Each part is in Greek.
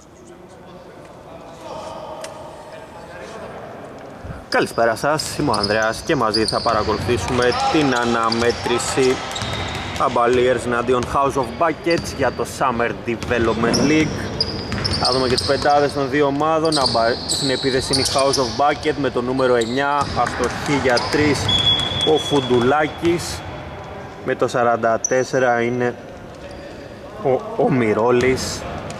Καλησπέρα σας, είμαι ο Ανδρέας και μαζί θα παρακολουθήσουμε την αναμέτρηση Cavaliers εναντίον House of Buckets για το Summer Development League. Θα δούμε και τις πεντάδες των δύο ομάδων. Στην επίθεση είναι η House of Bucket με το νούμερο 9, αστοχή για 3 ο Φουντουλάκης. Με το 44 είναι ο Μυρόλης.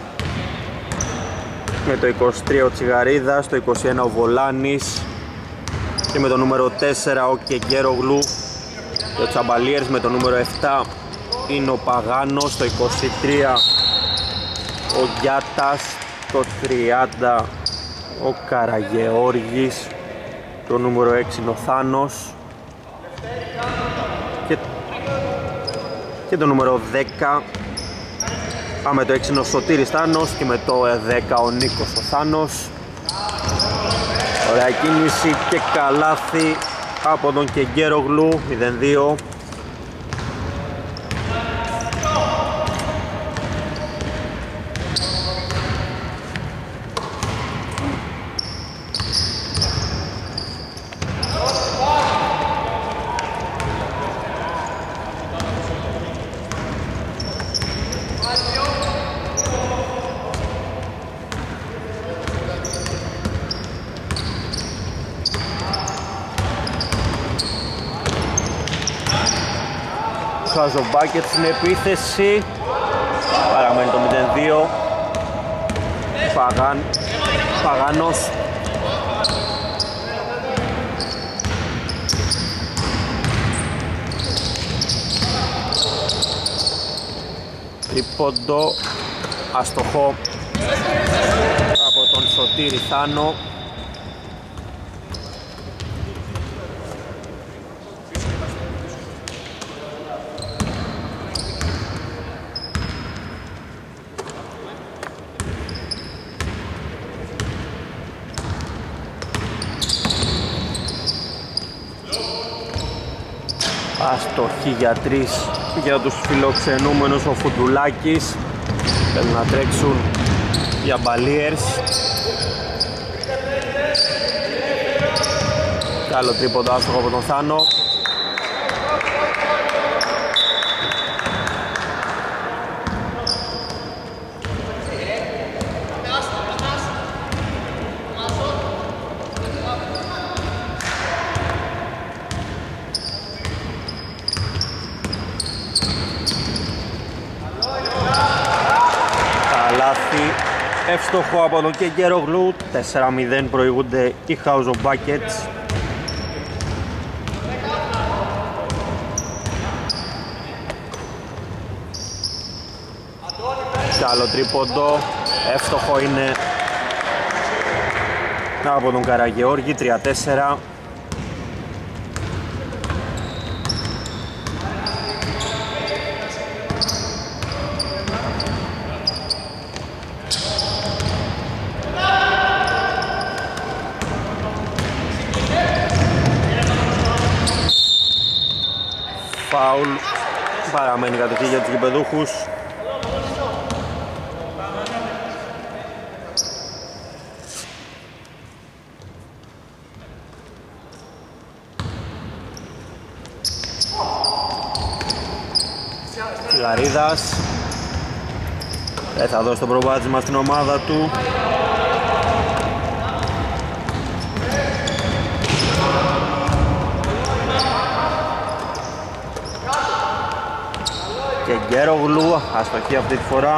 Με το 23 ο Τσιγαρίδας, το 21 ο Βολάνης. Και με το νούμερο 4 ο Κεγκέρογλου. Και ο Cavaliers με το νούμερο 7 είναι ο Παγάνος, το 23 ο Γιάτας, το 30 ο Καραγεώργης, το νούμερο 6 είναι ο Θάνος και το νούμερο 10 με το 6 είναι ο Σωτήρης Θάνος και με το 10 ο Νίκος ο Θάνος. Ωραία κίνηση και καλάθι από τον Κεγκέρογλου, 0-2. House of Buckets στην επίθεση, παραμένει το 0-2. Παγάνος. Τρίποντο, αστοχό από τον Σωτήρη Θάνο. Αστοχή για 3 για τους φιλοξενούμενους, ο Φουντουλάκης. Θέλουν να τρέξουν οι Cavaliers. Καλό τρίποντο άστοχο από τον Θάνο. Εύστοχο από τον Κεγκέρογλου, 4-0 προηγούνται οι House of Buckets. Καλό τρίποντο, εύστοχο είναι από τον Καραγεώργη, 3-4. Φάουλ, παραμένει κατοχή για τους γηπεδούχους. Τσιγαρίδας θα δώσει το προβάδισμα στην ομάδα του. Κεγκέρογλου, αστοχή αυτή τη φορά.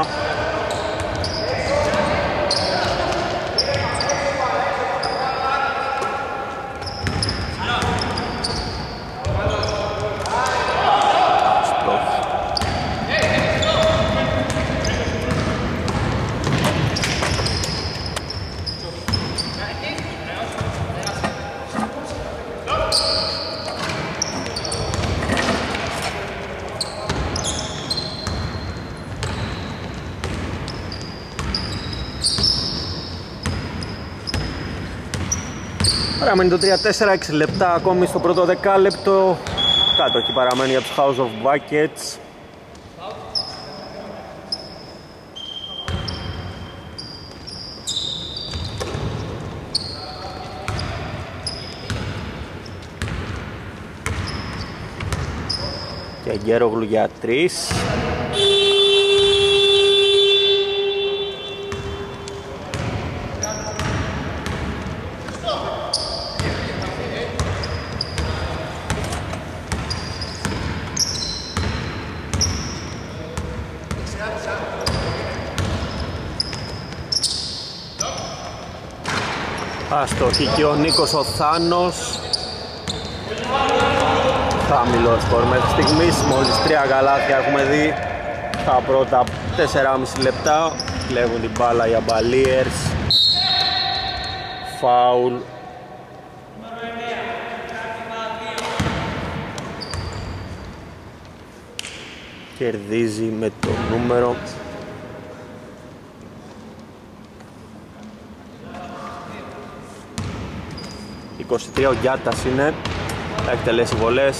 Παραμένει το 3-4, 6 λεπτά ακόμη στο πρώτο δεκάλεπτο. Κάτοχη παραμένει για τους House of Buckets. Και Γκέρογλου για 3. Αστοχή και ο Νίκος ο Θάνος. Χαμηλό σκορ μέχρι στιγμής, μόλις 3 καλάθια έχουμε δει τα πρώτα 4,5 λεπτά. Κλέβουν την μπάλα οι Αμπαλίερς. Φάουλ. Κερδίζει με το νούμερο 23 ο Γιάτας είναι. Θα εκτελέσει βολές.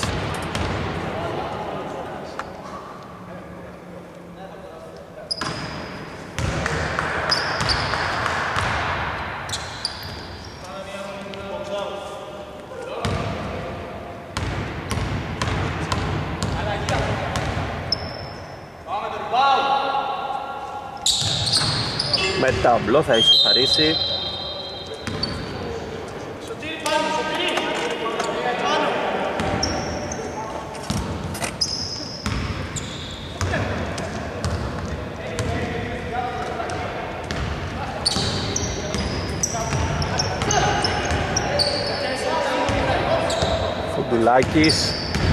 Με ταμπλό θα ισοφαρίσει. Φουντουλάκης.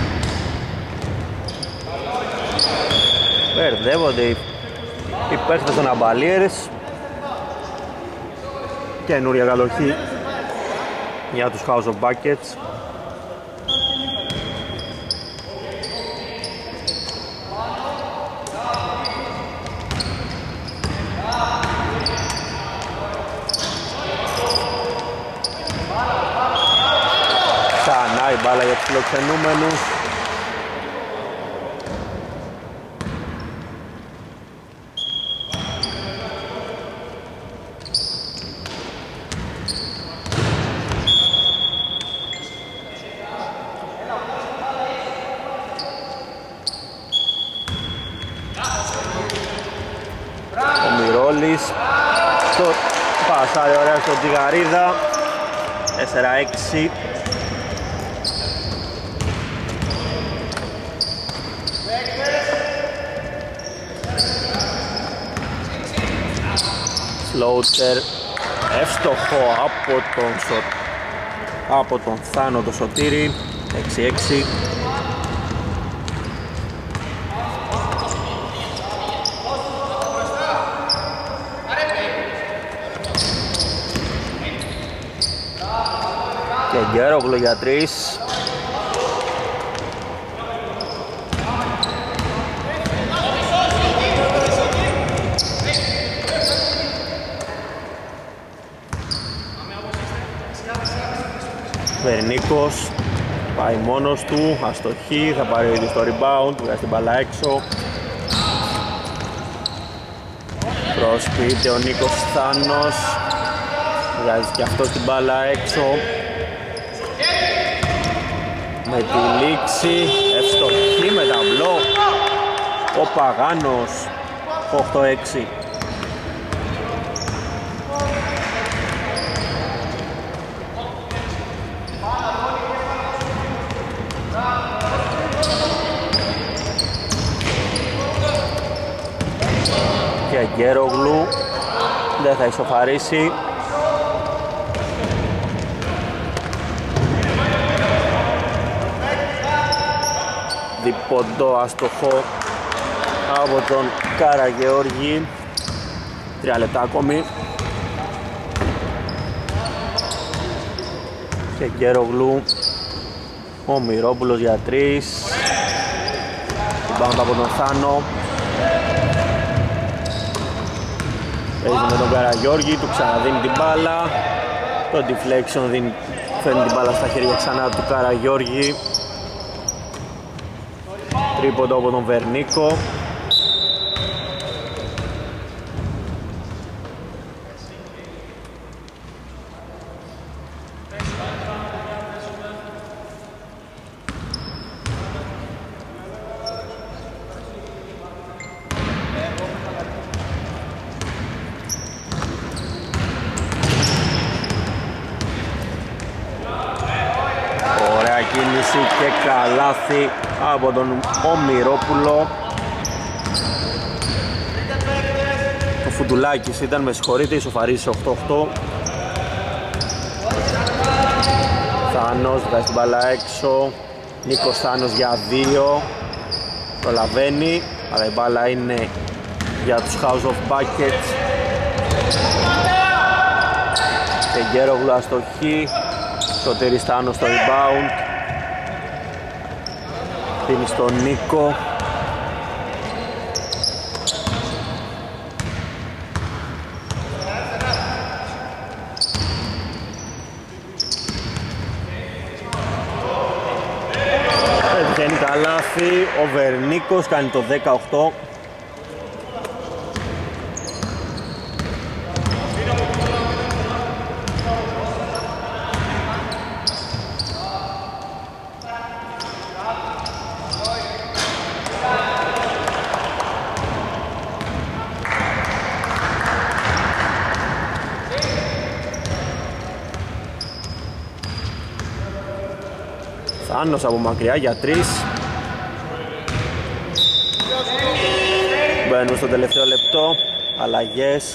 Μπερδεύονται οι παίκτες των Αμπαλίερς. Καινούρια καλοχή για τους House of Buckets. Ξανά η μπάλα για τους φιλοξενούμενους. Το πασάρι ωραία στον Τζιγαρίδα. 4-6. Φλόουτερ εύστοχο από τον Θάνο το Σωτήρη. 6-6. Και Γκέρογλου για 3. Βερνίκος πάει μόνος του, αστοχή, θα πάρει ο ίδιος το rebound, βγάζει την μπάλα έξω. Προσποιείται ο Νίκος Θάνος, βγάζει και αυτό την μπάλα έξω. Με τη λήξη, ευστοχή με ταμπλό, ο Παγάνος, 8-6. Και Γκέρογλου δεν θα ισοφαρίσει. Διποντό αστοχό από τον Καραγεώργη. 3 λεπτά ακόμη. Και Γκέρογλου. Ο Μυρόπουλος για 3. Την πάνω από τον Θάνο. Παίζει με τον Καραγεώργη, του ξαναδίνει την μπάλα. Το deflection φέρνει την μπάλα στα χέρια ξανά του Καραγεώργη. Τρίποντο από τον Βερνίκο. λήξη και καλάθι από τον Ομηρόπουλο. Ο Φουντουλάκης ήταν, με συγχωρείτε, ισοφαρίσει 8-8. Θάνος βγάζει την μπάλα έξω. Νίκος Θάνος για 2. Προλαβαίνει, αλλά η μπάλα είναι για τους House of Buckets. Τεγέρογλου αστοχή. Σωτήρης Θάνος στο rebound. Δίνει στον Νίκο. Βγαίνει καλάθι, ο Βερνίκος κάνει το 18. Θάνος από μακριά για 3. Μπαίνουν στο τελευταίο λεπτό. Αλλαγές.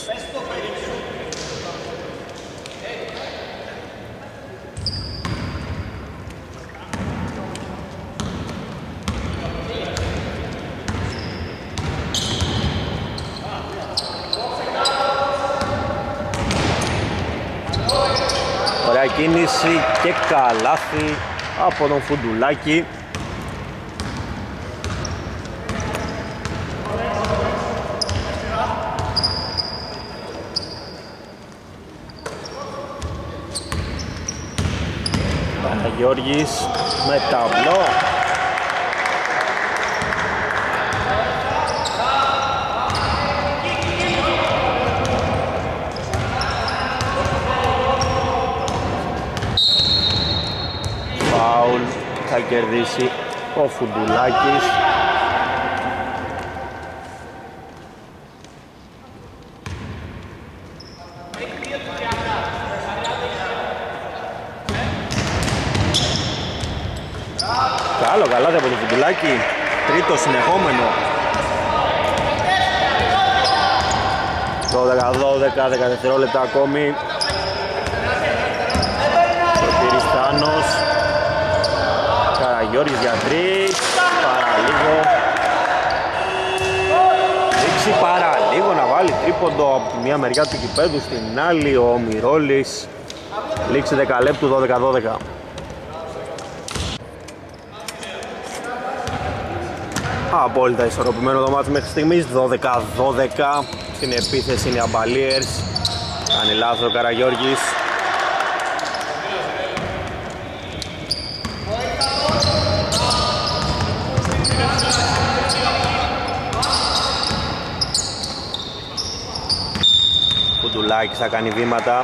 Ωραία κίνηση και καλάθι από τον Φουντουλάκη. Παναγιώργης με ταμπλό. Φάουλ θα κερδίσει ο Φουντουλάκης. Καλό καλάθι από το Φουντουλάκη, τρίτο συνεχόμενο. 12-12, 10 δευτερόλεπτα ακόμη. Σωτήρης Θάνος. Καραγιώργης για 3, παραλίγο. Δείξει παραλίγο να βάλει τρίποντο από τη μία μεριά του κηπέδου, στην άλλη ο Μυρόλης. Λήξη 10 λεπτού, 12-12. Απόλυτα ισορροπημένο το μάτς μέχρι στιγμής, 12-12. Στην επίθεση είναι οι Αμπαλίερς. Κάνει λάθος ο Καραγιώργης. Φουντουλάκης θα κάνει βήματα.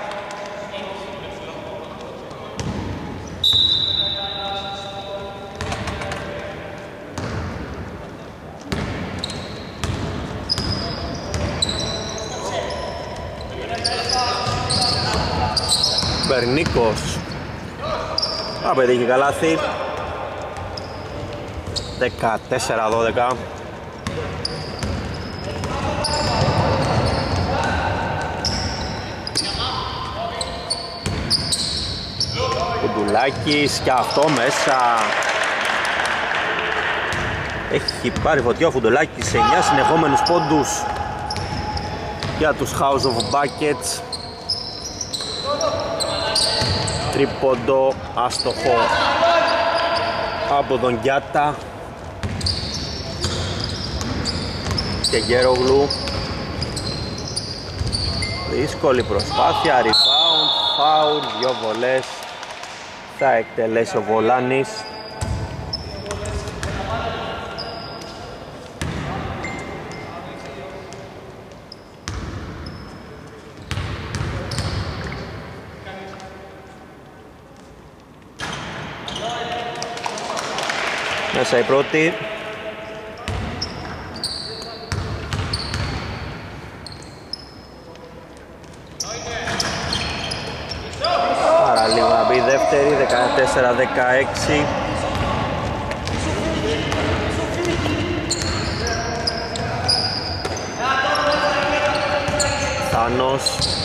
Μπερνίκος θα πετύχει καλάθι. 14-12. Κουντουλάκης και αυτό μέσα. Έχει πάρει φωτιά ο Φουντουλάκης σε 9 συνεχόμενους πόντους για τους House of Buckets. Τρίποντο άστοχο από τον Γιάτα και Γέρογλου. Δύσκολη προσπάθεια, rebound, foul, 2 βολές θα εκτελέσει ο Βολάνης. Μέσα η πρώτη. Παραλίγο να μπει η δεύτερη, 14-16. Θάνος.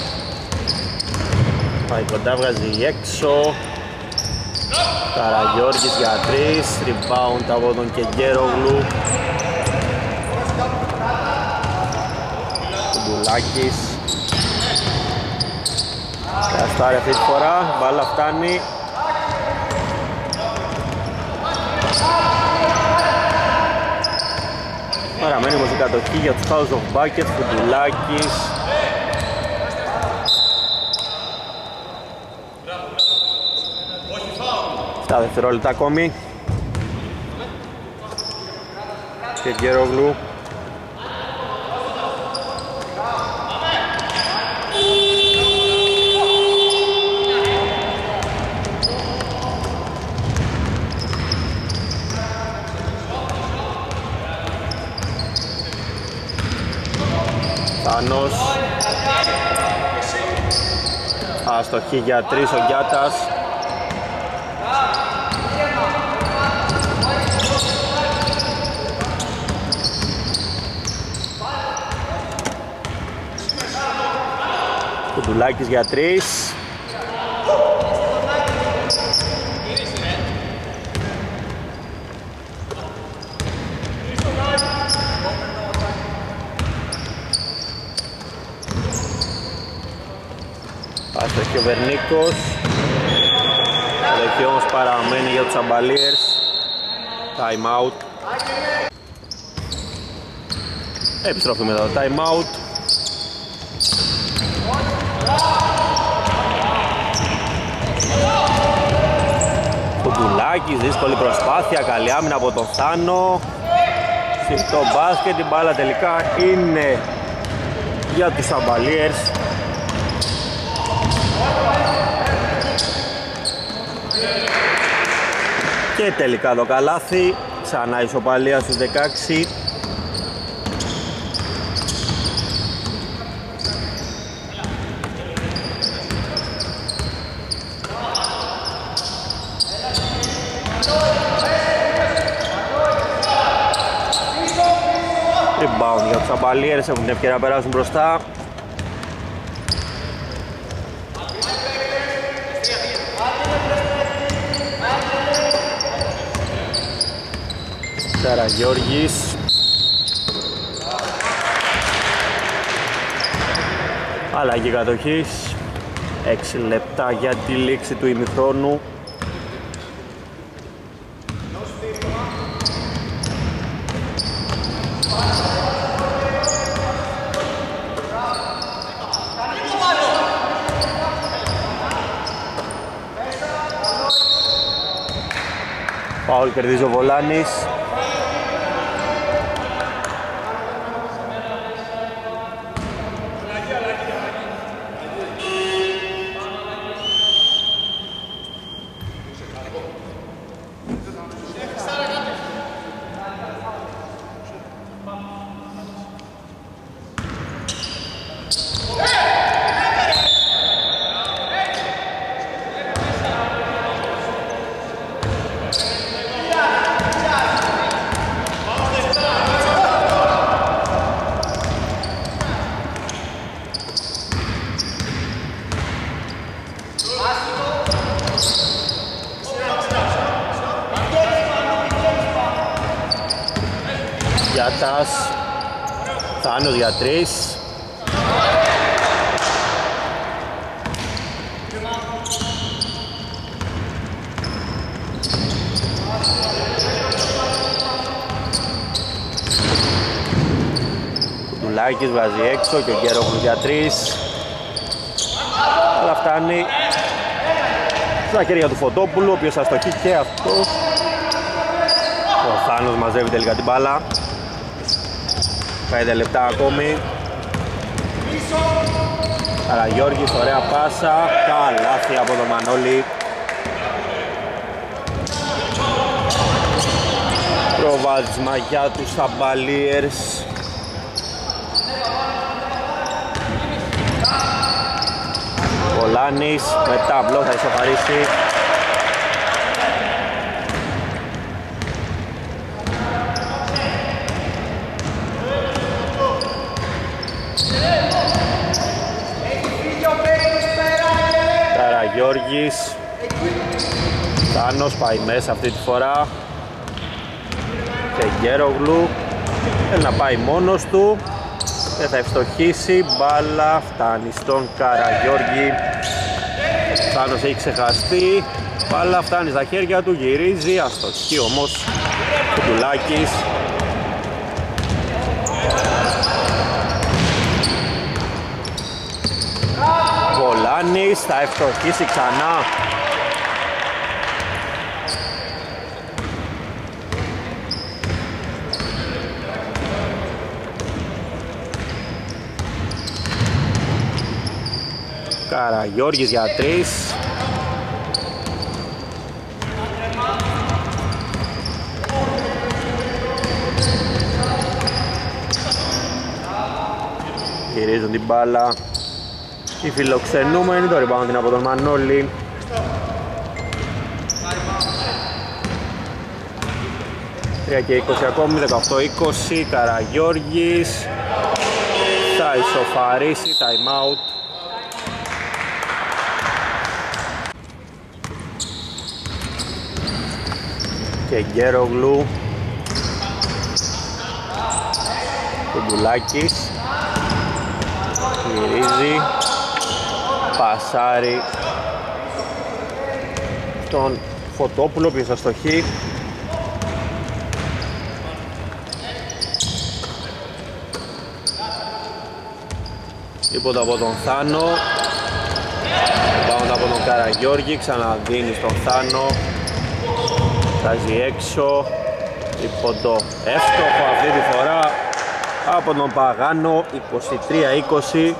Πάει κοντά, βγάζει έξω. Καραγιώργης για 3, rebound από τον Κεγγέρογλου. Κουντουλάκης. Καστάρει αυτή τη φορά, μπάλα φτάνει. Παραμένει όμως η κατοχή για τους House of Bucket, Κουντουλάκης. Στα δευτερόλεπτα ακόμη. Κεγγέρογλου. Θάνος. Αστοχή για 3 ο Γιάτας. Κουντουλάκης για 3. Αστοχή ο Βερνίκος. Αστοχή όμως παραμένει για τους Αμπαλίερς. Time out. Επιστροφή μετά το time out. Κουντουλάκης, δύσκολη προσπάθεια, καλή άμυνα από τον Θάνο. Στο μπάσκετ η μπάλα τελικά είναι για τους Αμπαλίερς. Και τελικά το καλάθι, ξανά ισοπαλία στους 16. Rebound για τους Αμπαλίερς, έχουν την ευκαιρία να περάσουν μπροστά. Καραγιώργης. Αλλαγή κατοχής. 6 λεπτά για τη λήξη του ημιχρόνου. Φάουλ κερδίζει ο Βολάνης. Γιάτας. Θάνος για 3. Κουντουλάκης βάζει έξω και ο Γκέρογλου για 3. Αλλά φτάνει στα χέρια του Φωτόπουλου, ο οποίος αστοχεί και αυτός. Ο Θάνος μαζεύει τελικά την μπάλα. 5 λεπτά ακόμη. Καραγιώργης, ωραία πάσα. Καλάθι από τον Μανώλη. Προβάδισμα για τους Αμπαλίερς. Βολάνης με ταμπλό θα ισοφαρίσει. Καραγιώργης. Θάνος πάει μέσα αυτή τη φορά. Και Γκέρογλου θέλει να πάει μόνος του. Δεν θα ευστοχίσει. Μπάλα φτάνει στον Καραγιώργη. Θάνος έχει ξεχαστεί. Μπάλα φτάνει στα χέρια του, γυρίζει. Αστοχή όμως Κουτουλάκης. Βολάνης θα ευστοχίσει ξανά. Καραγιώργης για 3. Γυρίζουν την μπάλα οι φιλοξενούμενοι, το rebound είναι από τον Μανώλη. Τρία και 20 ακόμη, 18-20. Καραγιώργης θα ισοφαρίσει, time out. Και Γκέρογλου. Κουντουλάκης γυρίζει, πασάρι τον Φωτόπουλο, ποιος θα στοχεί. Τίποτα από τον Θάνο. Πάμε από τον Καραγιώργη, ξαναδίνει στον Θάνο. Φτάζει έξω. Τίποτα εύστοχο αυτή τη φορά από τον Παγάνο. 23-20.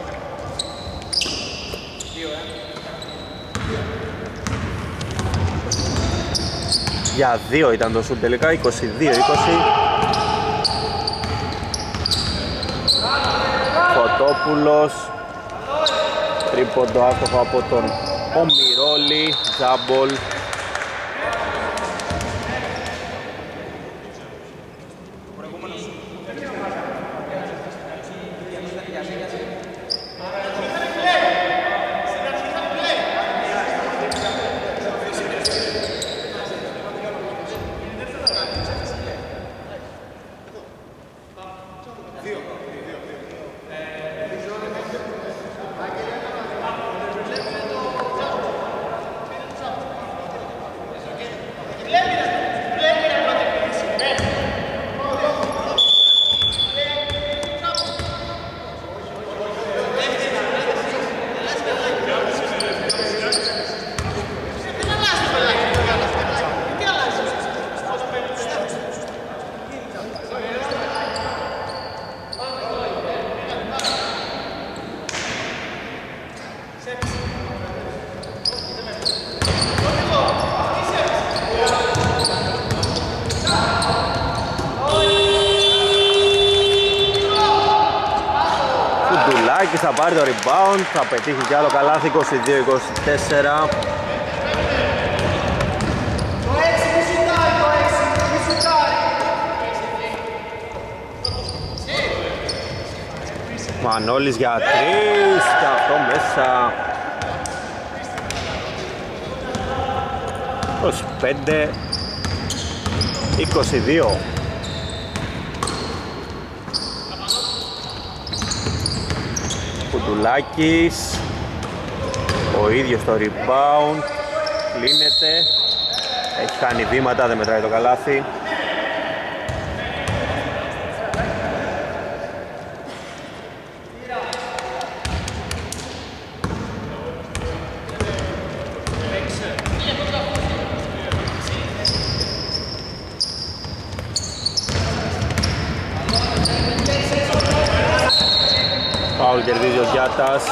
Για 2 ήταν το σουτ τελικά, 22-20. Φωτόπουλος. Τρίποντο άστοχο από τον Ομιρόλη. Τζάμπολ. Θα πάρει το rebound, θα πετύχει κι άλλο καλάθι, 22-24. Μανώλης για 3 και αυτό μέσα. 25-22. Κουντουλάκης, ο ίδιος το rebound, κλείνεται, έχει κάνει βήματα, δεν μετράει το καλάθι. Φάουλ κερδίζει ο Γιάτας.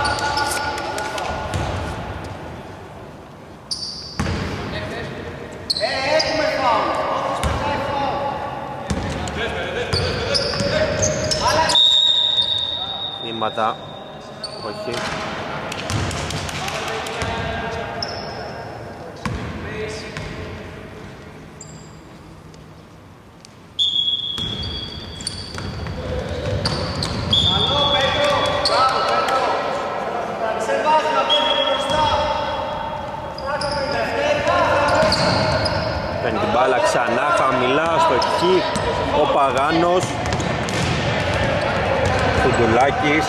Βήματα, όχι. Μπάλα ξανά χαμηλά στο χ. Ο Παγάνος. Φουντουλάκης.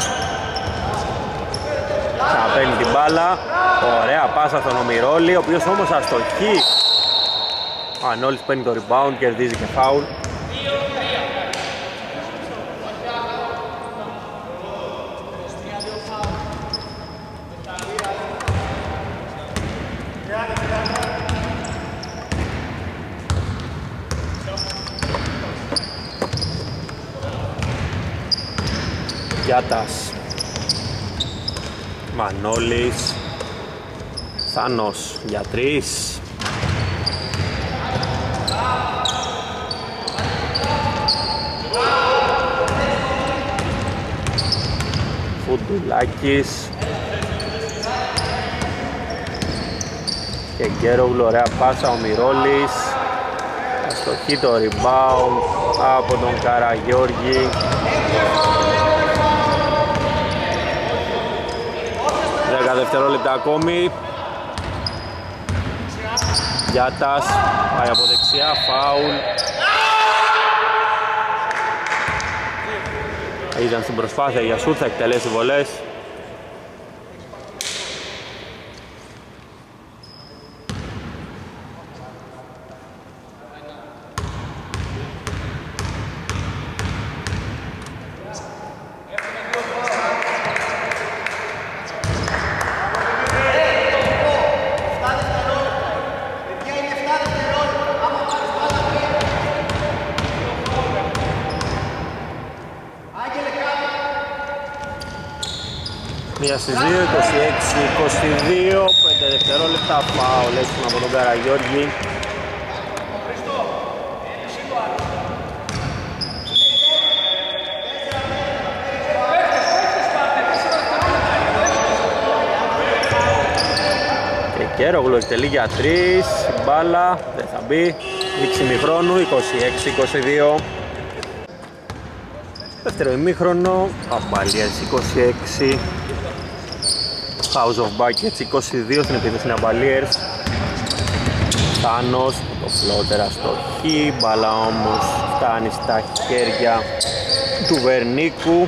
Ξαναπαίρνει την μπάλα. Ωραία πάσα στον Ομιρόλη, ο οποίος όμως αστοχεί. Ο Ανόλης παίρνει το rebound, κερδίζει και φάουλ. Γιάτας, Μανόλης, Θάνος για 3. Φουντουλάκης και Γκέρογλου, ωραία πάσα, ο Μιρόλης. Αστοχεί το rebound από τον Καραγιώργη. 10 δευτερόλεπτα ακόμη. Γιάτας πάει από δεξιά, φάουλ. Ήταν στην προσπάθεια για σουτ, θα εκτελέσει βολές. Μία στις 2, 26-22, 5 δευτερόλεπτα, φάουλ έξυπνα από τον Καραγιώργη. Και Κέρογλου εκτελεί για 3, μπάλα, δεν θα μπει, λήξη ημιχρόνου, 26-22. Δεύτερο ημίχρονο, Αμπαλίες 26, House of Buckets 22 στην επίθεση Αμπαλίες. Θάνος, το φλότερα στο χ, μπάλα όμως φτάνει στα χέρια του Βερνίκου.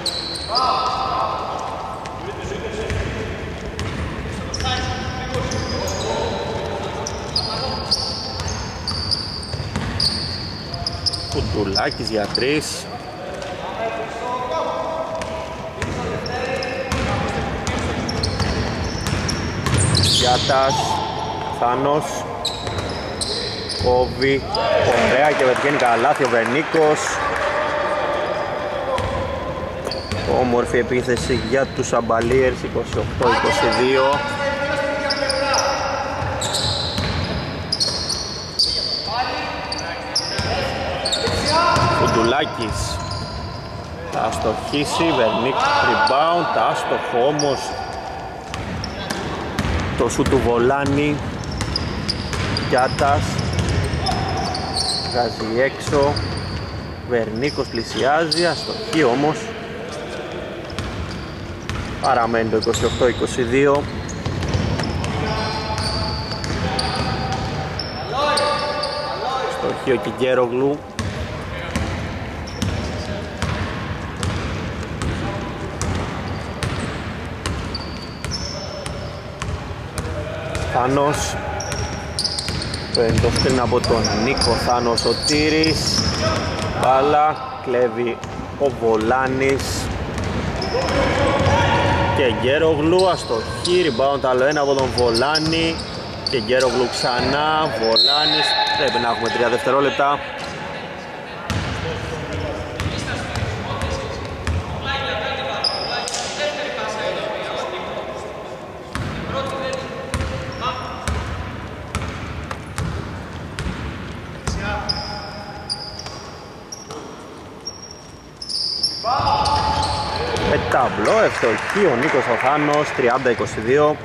Φουντουλάκης για 3. Γιάτας, Θάνος, κόβει, ωραία και πετυχαίνει καλάθι ο Βερνίκος. Όμορφη επίθεση για τους Αμπαλίερς, 28-22. Φουντουλάκης θα αστοχίσει, Βερνίκος rebound, άστοχο όμως. Το σου του Βολάνη. Γιάτας βγάζει έξω, Βερνίκος πλησιάζει, αστοχή όμως. Παραμένει το 28-22. Αστοχή ο Κιγκέρογλου. Θάνος, παίρνει το σκριν από τον Νίκο Θάνος ο Τύρης. Μπάλα, κλέβει ο Βολάνης και Γκέρογλου, αστοχή, rebound άλλο ένα από τον Βολάνη και Γκέρογλου ξανά, Βολάνης, πρέπει να έχουμε 3 δευτερόλεπτα. Ταμπλό, ευτοχή ο Νίκος ο Θάνος, 30-22.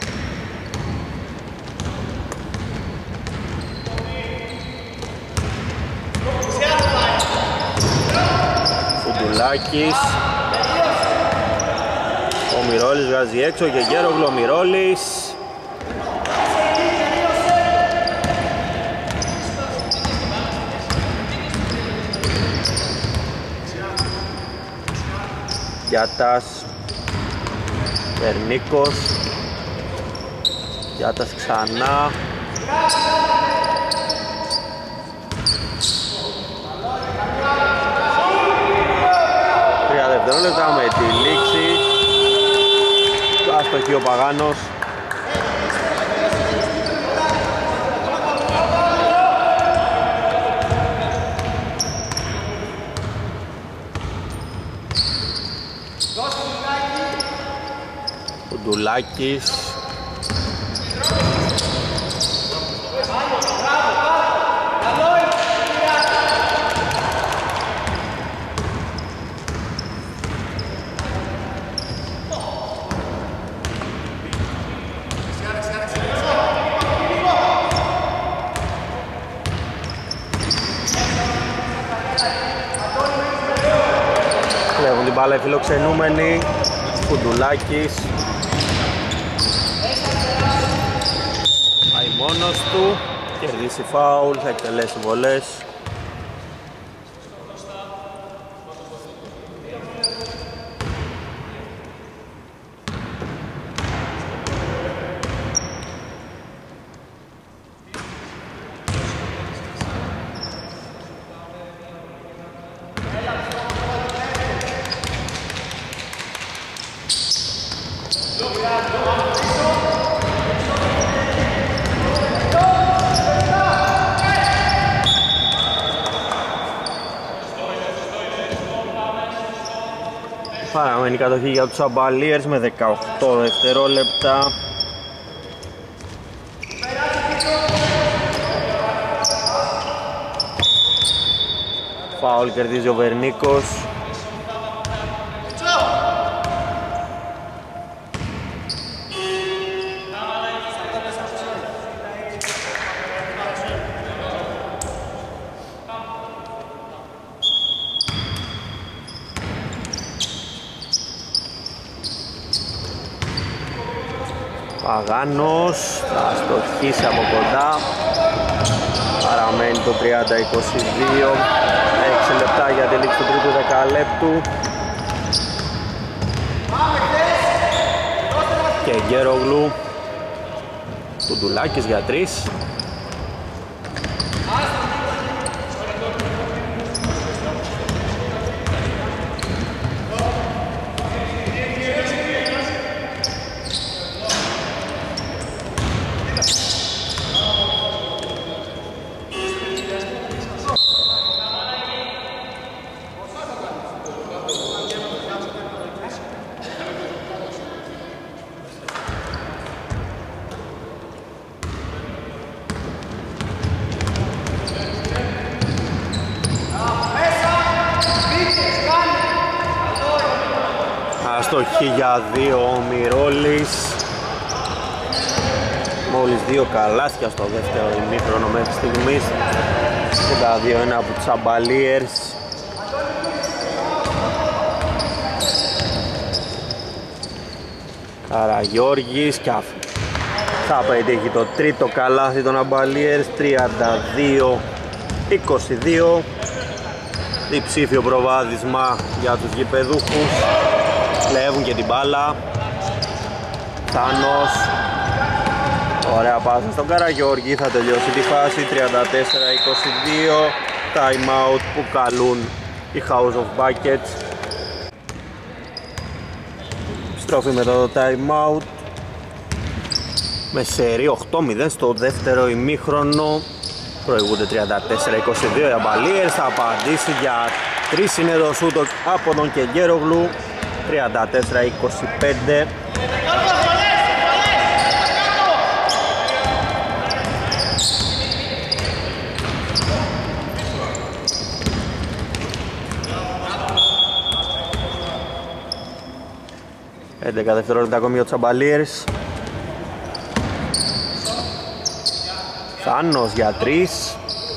Φουντουλάκης. Ο Μιρόλης βγάζει έξω και Γκέρογλου ο Μιρόλης. Γιάτας, Βερνίκος, Γιάτας ξανά. Τρία δευτερόλεπτα με τη λήξη. Άστοχη ο Παγάνος. Κουντουλάκης. Κλέβουν την μπάλα οι φιλοξενούμενοι. Κουντουλάκης. Πάει μόνος του, κερδίσει φάουλ, θα εκτελέσει βολές. Παραμένει η κατοχή για τους Αμπαλίερς με 18 δευτερόλεπτα. Φάουλ κερδίζει ο Βερνίκος. Παγάνος θα στοχίσει από κοντά. Παραμένει το 30-22. 6 λεπτά για τη λήξη του τρίτου δεκαλέπτου. Και Γκέρογλου. Κουντουλάκης για 3. Αστοχή για 2 ο Μυρόλης. Μόλις 2 καλάθια στο δεύτερο ημίχρονο μέχρι στιγμής. Και τα 2 είναι από τους Αμπαλίερς. Καραγιώργης και θα πετύχει το τρίτο καλάθι των Αμπαλίερς. 32-22. Διψήφιο προβάδισμα για τους γηπεδούχους. Κλέβουν και την μπάλα. Θάνος. Ωραία πάσα στον Καραγιώργη, θα τελειώσει τη φάση. 34-22. Time out που καλούν οι House of Buckets. Στροφή μετά το time out. Με σερί 8-0 στο δεύτερο ημίχρονο. Προηγούνται 34-22. Οι Αμπαλίερς θα απαντήσει για 3 είναι το σούτ από τον Κεγκέρογλου. 34-25. Έντεκα δευτερόλεπτα ακόμη για τους Αμπαλίερς. Θάνος για 3.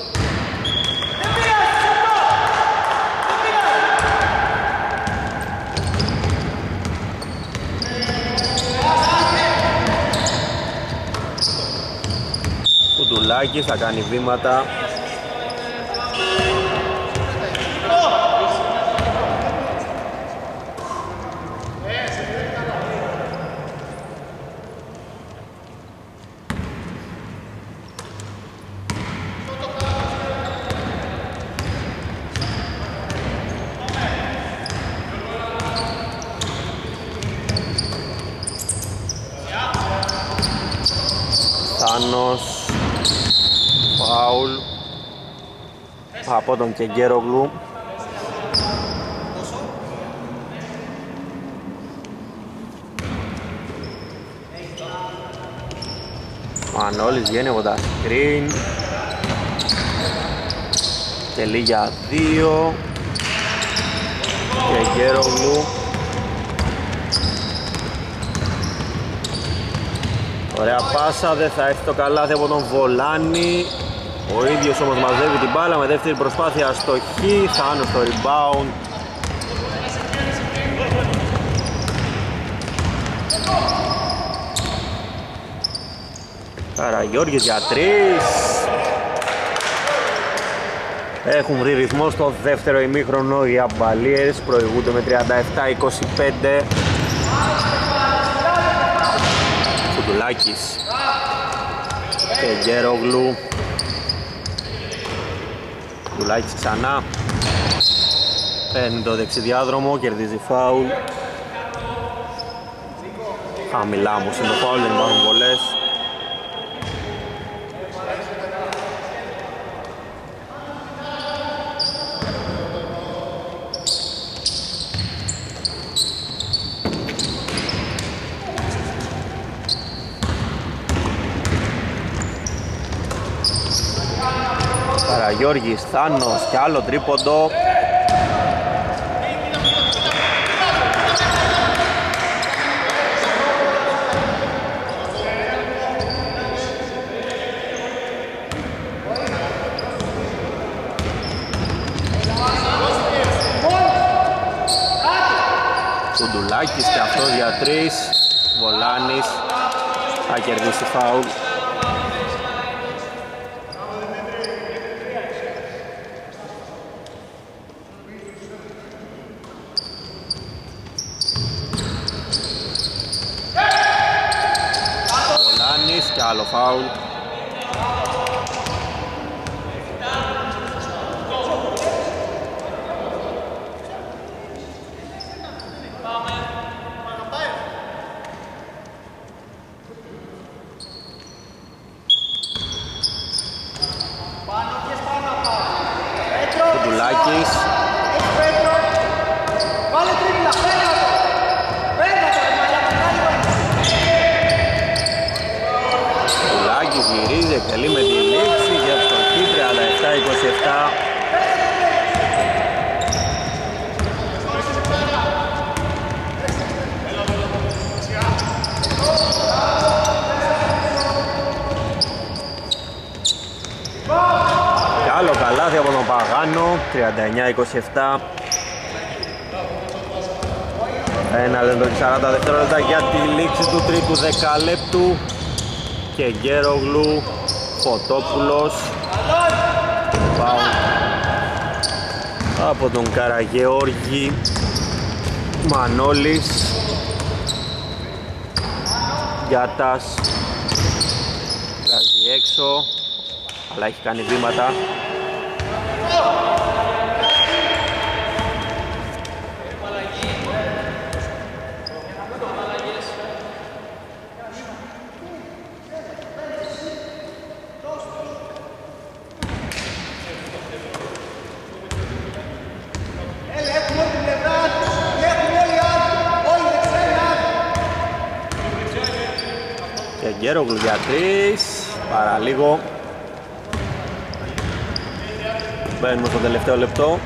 Κουντουλάκης θα κάνει βήματα. φάουλ από τον Κεγκέρογλου. Μανώλης βγαίνει από τα screen. Τελεί για 2. Κεγκέρογλου. Ωραία πάσα, δεν θα έρθει το καλάθι από τον Βολάνη. Ο ίδιος όμως μαζεύει την μπάλα με δεύτερη προσπάθεια αστοχή. Θάνος στο rebound. Καραγιώργης για 3. Έχουν βρει ρυθμό στο δεύτερο ημίχρονο οι Αμπαλίες. Προηγούνται με 37-25. Φουντουλάκης και Γερογλου. Φουντουλάκης ξανά. Παίρνει το δεξιδιάδρομο, κερδίζει φάουλ. Χαμηλά όμως είναι το φάουλ, δεν υπάρχουν πολλές. Καραγιώργης, Θάνος και άλλο τρίποντο. Κουντουλάκης και αυτός για 3. Βολάνης θα κερδίσει φάουλ. Βολάνης και άλλο φάουλ. Κουντουλάκης. Κουντουλάκης γυρίζει, εκτελεί με τη λήξη για το 37-27. Άλλο καλάθι από τον Παγάνο, 39-27. Ένα λεπτό και 40 δευτερόλεπτα για τη λήξη του τρίτου δεκαλέπτου. Και Γερογλου, Φωτόπουλος. Πάω από τον Καραγεώργη. Μανώλης. Γιάτας. Βγάζει έξω, αλλά έχει κάνει βήματα. Και Γερογλου για 3, παραλίγο. Μπαίνουμε στο τελευταίο λεπτό.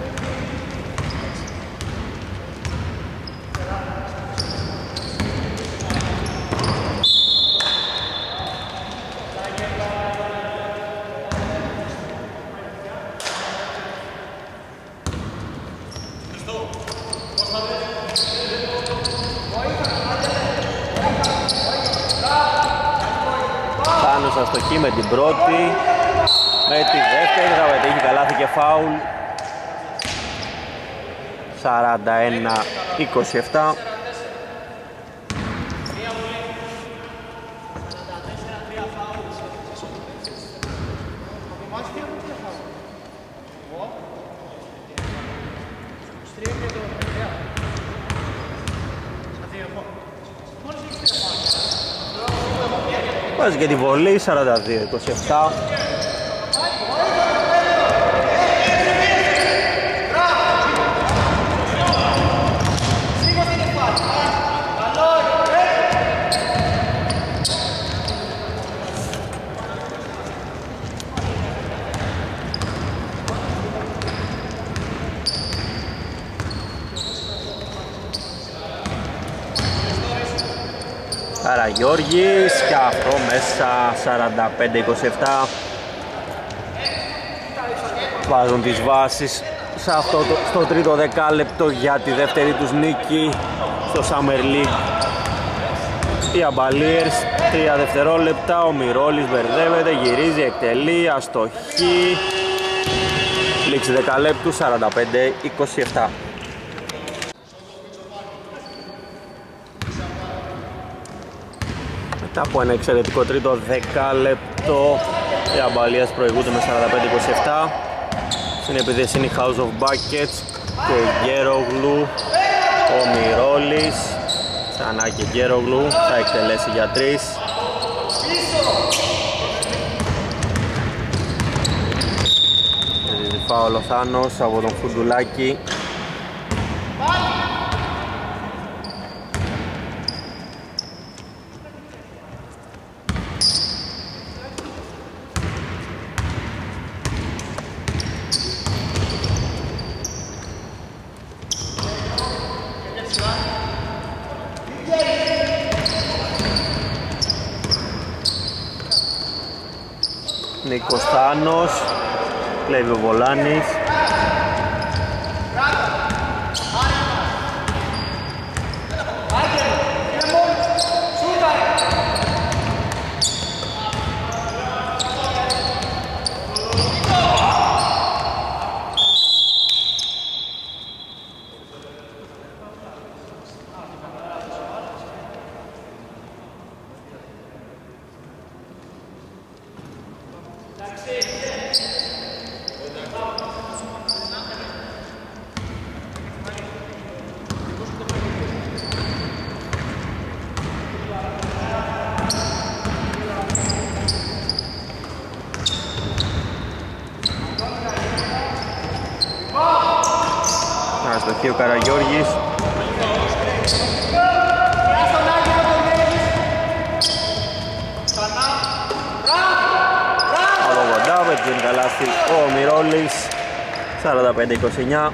Θάνος αστοχή με την πρώτη. Με τη δεύτερη θα πετύχει καλάθι και φάουλ. 41-27. Βάζει και τη βολή, 42-27. Καραγιώργης και αυτό μέσα. 45-27. Βάζουν τις βάσεις σε αυτό στο τρίτο δεκάλεπτο για τη δεύτερη τους νίκη στο Summer League. Οι Αμπαλίερς, 3 δευτερόλεπτα, ο Μυρόλης μπερδεύεται, γυρίζει, εκτελεί, αστοχή. Λήξη δεκαλέπτου, 45-27. Μετά από ένα εξαιρετικό τρίτο δεκάλεπτο, οι Αμπαλίερς προηγούνται με 45-27. Στην επίθεση είναι η House of Buckets και Γέρογλου, ο Μυρόλης. Ξανά και Γέρογλου, θα εκτελέσει για 3. Φάουλ ο Θάνος από τον Φουντουλάκη. Νίκος Θάνος, κλέβει ο Βολάνης. Αστοχή ο Καραγιώργης. Από κοντά, πετυχαίνει καλάθι ο Μυρόλης. 45-29.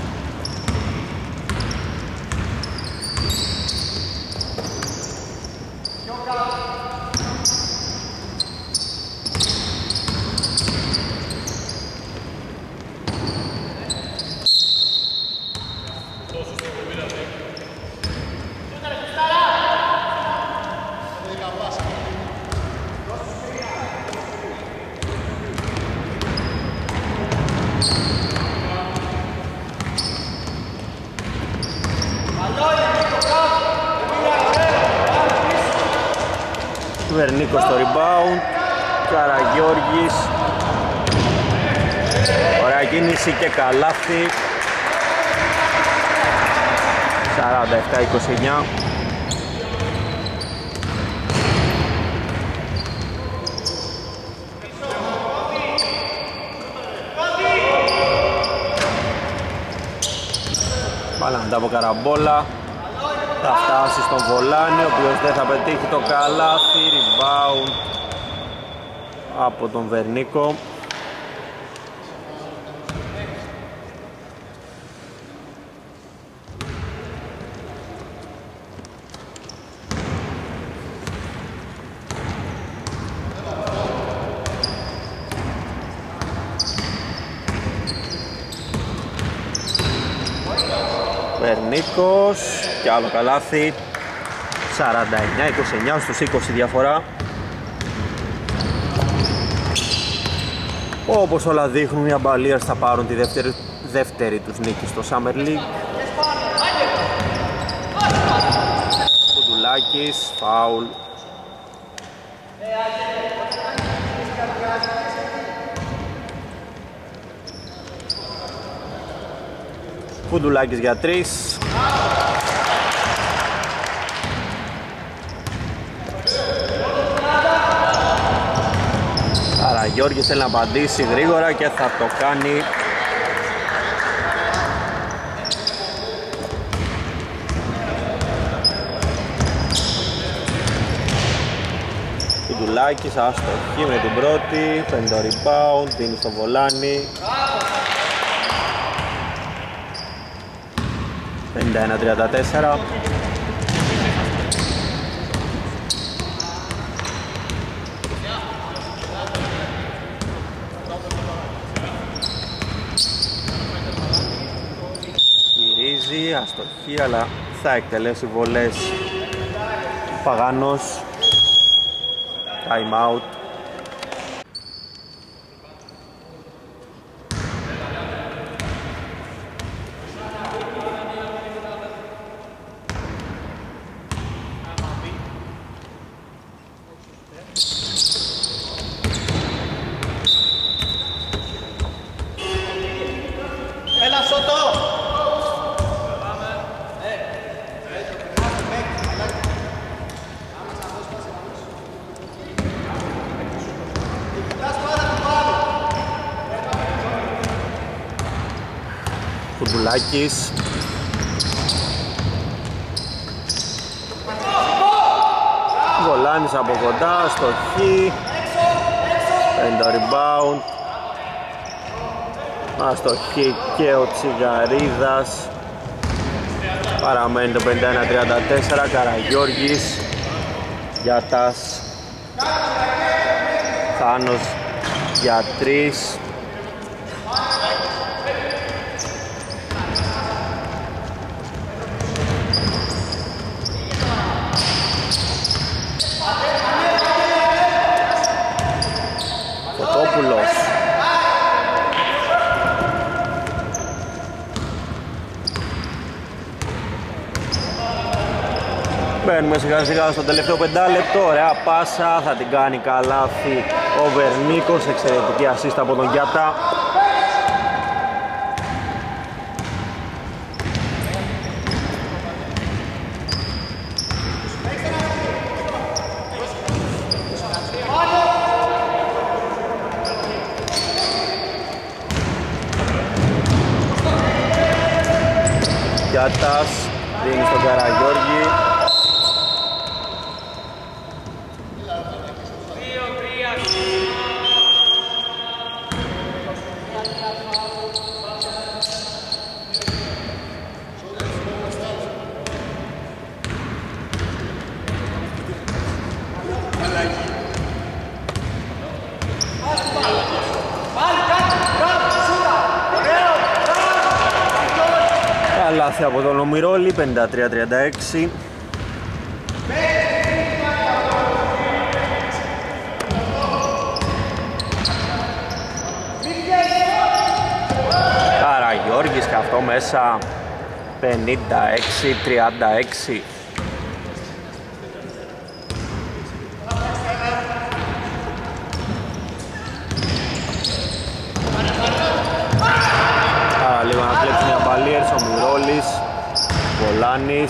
Βερνίκος στο rebound, Καραγιώργης, ωραία κίνηση και καλάθι. 47-29. Μπάλαντα από Καραμπόλα. Θα φτάσει στον Βολάνη, ο οποίος δεν θα πετύχει το καλάθι. Rebound από τον Βερνίκο. Βερνίκος και άλλο καλάθι. 49-29, στους 20 διαφορά. Όπως όλα δείχνουν, οι Αμπαλίερς θα πάρουν τη δεύτερη τους νίκη στο Summer League. Κουδουλάκης, φάουλ. Κουδουλάκης για 3. Καραγιώργης θέλει να απαντήσει γρήγορα και θα το κάνει. Κουδουλάκης αστοχή με την πρώτη, παίρνει το rebound, δίνει στο Βολάνη. 51-34. γυρίζει, αστοχή, αλλά θα εκτελέσει βολές Παγάνος. Time out. Κουντουλάκης. Βολάνης από κοντά, αστοχή. Παίρνει το rebound. Αστοχή και ο Τσιγαρίδας. Παραμένει το 51-34. Καραγιώργης. Γιάτας. Θάνος για 3. Φωτόπουλος. Μπαίνουμε σιγά σιγά στο τελευταίο πεντάλεπτο. Ωραία πάσα, θα την κάνει καλάθι ο Βερνίκος. Εξαιρετική ασίστα από τον Γιάτα. Γιάτας δίνει στον Καραγιώργη. Καλάθι από τον Ομιρόλη, 53-36. Καραγιώργης και αυτό μέσα, 56-36. Λίγο να κλέψουν οι αμπαλίερς, ο Μυρόλης, Βολάνης.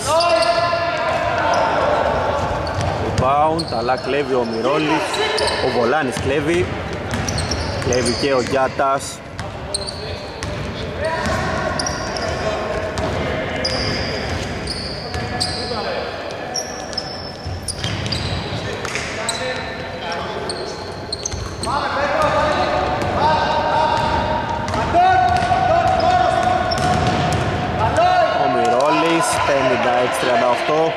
Rebound, αλλά κλέβει ο Μυρόλης, ο Βολάνης κλέβει και ο Γιάτας. Ο Μυρόλης, 56-38.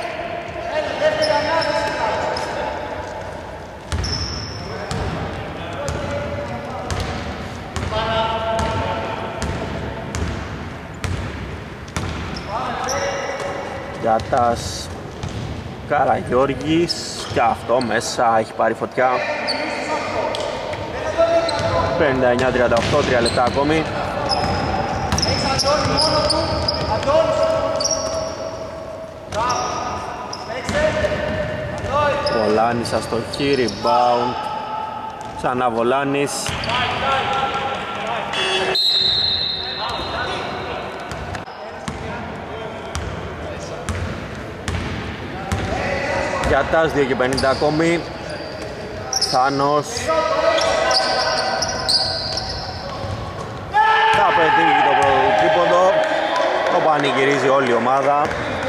Γιάτας, Καραγιώργης και αυτό μέσα έχει πάρει φωτιά. 59-38, 3 λεπτά ακόμη. Βολάνης αστοχή, rebound. Ξανά Βολάνης. Γιάτας, 2 και 50 ακόμη. Θάνος. Θα πετύχει το πρώτο τρίποντο. Το πανηγυρίζει όλη η ομάδα.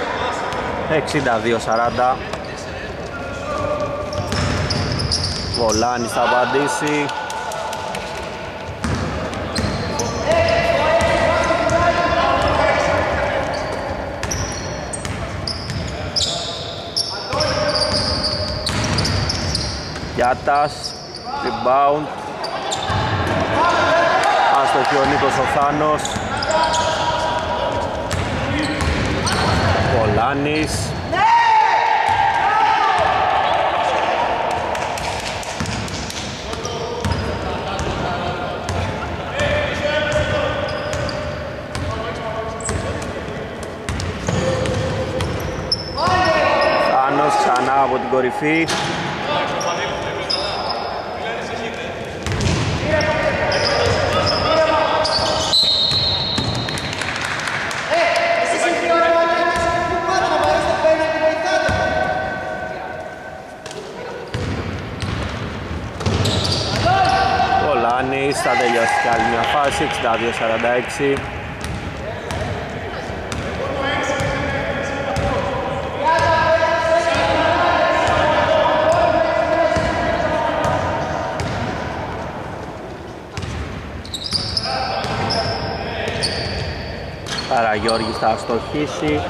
62-40. Βολάνης θα απαντήσει. Γιάτας, rebound. Άστοχη ο Νίκος ο Θάνος. Βολάνης. Θάνος ξανά από την κορυφή. Θα τελειώσει κι άλλη μια φάση, 62-46. Καραγιώργης θα αστοχίσει.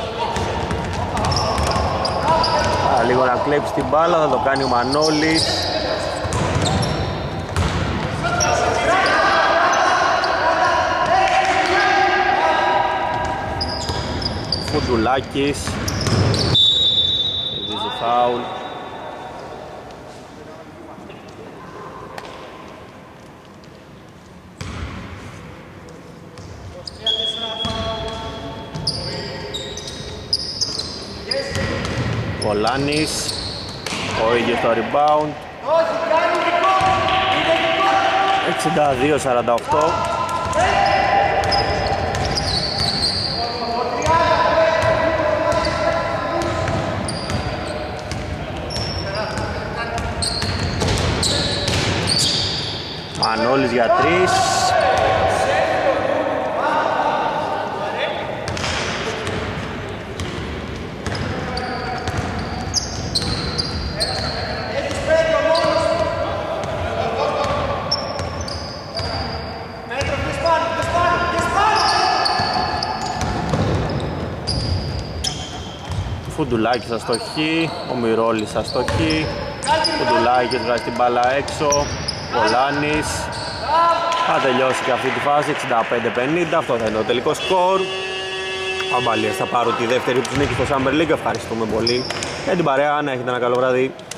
Λίγο να κλέψει την μπάλα, θα το κάνει ο Μανώλης. Φουντουλάκης, κερδίζει φάουλ. Βολάνης, ο ίδιος το rebound. 62-48. Μανώλης για 3. Φουντουλάκης αστοχή, ο Μυρόλης αστοχή. Φουντουλάκης βγάζει την μπάλα έξω. Βολάνης. Θα τελειώσει και αυτή τη φάση, 65-50. Αυτό θα είναι το τελικό σκορ. Αμπαλίες θα πάρουν τη δεύτερη τους νίκη στο Summer League. Ευχαριστούμε πολύ για την παρέα, να έχετε ένα καλό βράδυ.